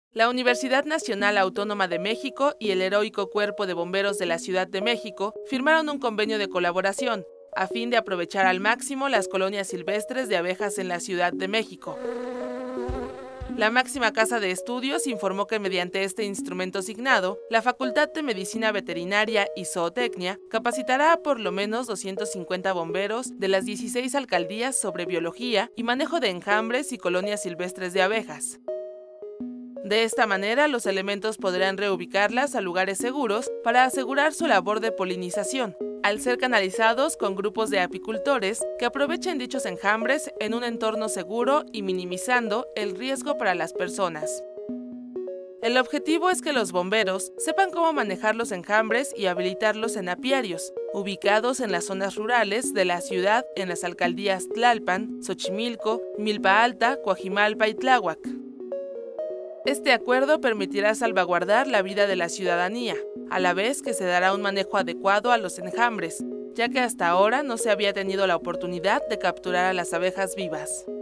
La Universidad Nacional Autónoma de México y el Heroico Cuerpo de Bomberos de la Ciudad de México firmaron un convenio de colaboración, a fin de aprovechar al máximo las colonias silvestres de abejas en la Ciudad de México. La máxima casa de estudios informó que mediante este instrumento signado, la Facultad de Medicina Veterinaria y Zootecnia capacitará a por lo menos 250 bomberos de las 16 alcaldías sobre biología y manejo de enjambres y colonias silvestres de abejas. De esta manera, los elementos podrán reubicarlas a lugares seguros para asegurar su labor de polinización, al ser canalizados con grupos de apicultores que aprovechen dichos enjambres en un entorno seguro y minimizando el riesgo para las personas. El objetivo es que los bomberos sepan cómo manejar los enjambres y habilitarlos en apiarios, ubicados en las zonas rurales de la ciudad en las alcaldías Tlalpan, Xochimilco, Milpa Alta, Coajimalpa y Tláhuac. Este acuerdo permitirá salvaguardar la vida de la ciudadanía, a la vez que se dará un manejo adecuado a los enjambres, ya que hasta ahora no se había tenido la oportunidad de capturar a las abejas vivas.